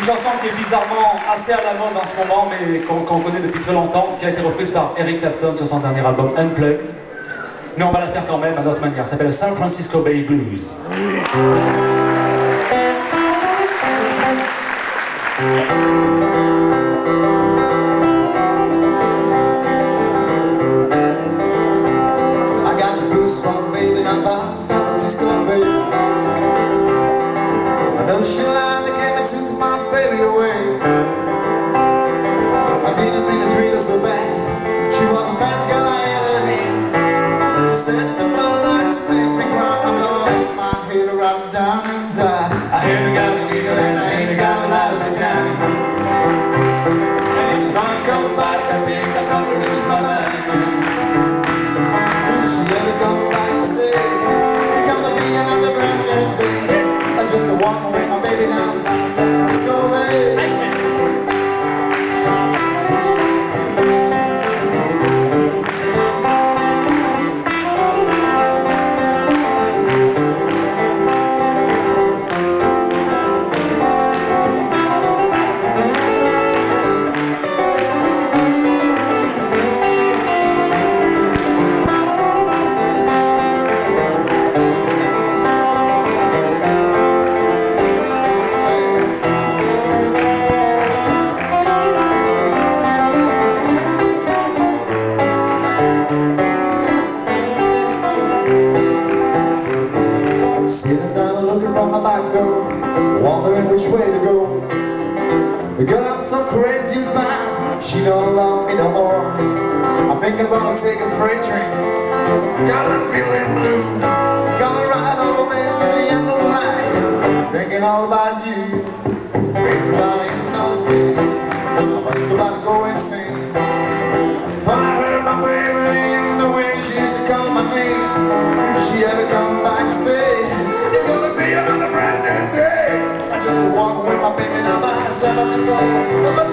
Une chanson qui est bizarrement assez à la mode en ce moment, mais qu'on connaît depuis très longtemps, qui a été reprise par Eric Clapton sur son dernier album Unplugged. Mais on va la faire quand même à notre manière. Ça s'appelle San Francisco Bay Blues. I got the blues from baby down by San Francisco Bay. I know she lied to get me took my baby away. I didn't mean to treat her so bad. She was the best girl I ever had. She said the lights make me cry. I'm gonna let my head right down and die. I ain't got a legal and I ain't got a license down. And if I come back, I think I'm gonna lose my mind. If she ever come back to stay, it's gonna be another brand new day. I just walk away my baby now. San Francisco Bay. Sitting down looking from my back door, wondering which way to go. The girl I'm so crazy about, she don't love me no more. I think I'm gonna take a freight train, got a feeling blue. Gonna ride all the way to the end of the line, thinking all about you. Baby, darling, don't say I was about to go insane. Thought I heard my baby in the way she used to call my name. If she ever come back, stay. It's gonna be another brand new day. I just walk with my baby now by San Francisco.